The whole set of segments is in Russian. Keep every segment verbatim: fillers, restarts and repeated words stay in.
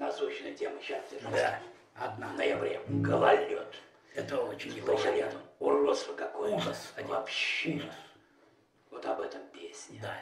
насущная тема сейчас. Да, одна. В ноябре. Гололед. Это очень Слышали это? Уродство какое. Ужас. Один. Вообще. Ужас. Вот об этом песня. Да.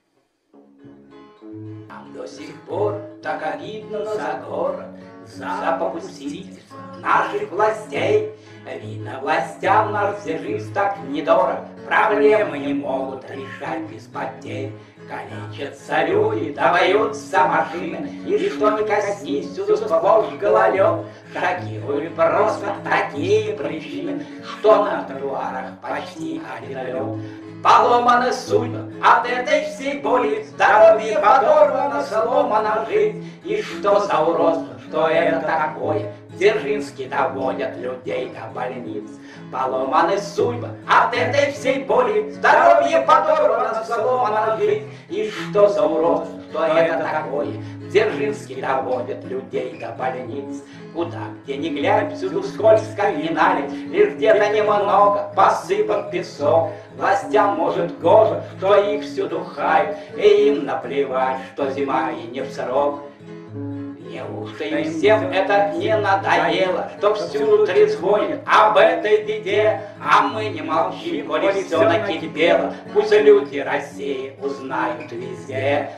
Нам до сих пор так обидно за город, за попустительство наших властей. Видно, властям наш Дзержинск так недорог, проблемы не могут решать без потерь. Калечатся люди, да боются машины, и что ни коснись, всюду сплошь гололед. Шокируют просто такие причины, что на тротуарах почти один лед. Поломаны судьбы от этой всей боли, здоровье подорвано, сломана жизнь. И что за уродство, что это такое? Дзержинский доводят людей до больниц. Поломаны судьбы от этой всей боли, здоровье подорвано, сломана жизнь. И что за уродство, что это такое? Дзержинский доводят людей до больниц. Куда, где ни глянь, всюду скользко и налить, лишь где-то немного посыпан песок. Властям, может, гоже, что их всюду хают, и им наплевать, что зима и не в срок. Неужто им всем это не надоело, что всюду трезвонит об этой беде? А мы не молчим, коли все накипело, пусть люди России узнают везде.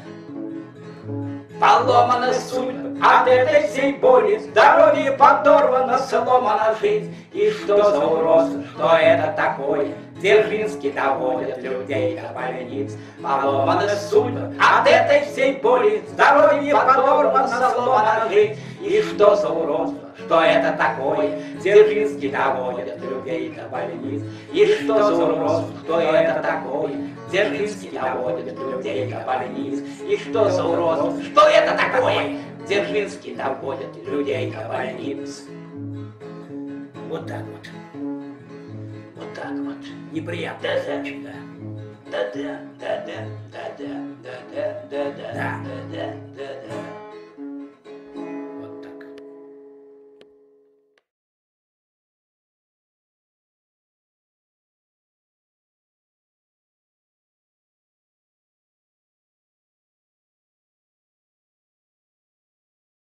Поломаны судьбы от этой всей боли, здоровье подорвано, сломана жизнь. И что за уродство, что это такое? Дзержинский доводят людей до больниц. Поломаны судьбы от этой всей боли, здоровье подорвано, сломана жизнь. И что за уродство, что это такое? Дзержинский доводят людей до больниц. И что за уродство, что это такое? Дзержинский доводят людей до больниц. И что за уродство, что это такое? Дзержинский доводят людей до больниц. Вот так вот. Вот так вот. Неприятно. Да-да. Очень, да. Да-да, да-да, да-да, да-да, да-да, да-да, да-да.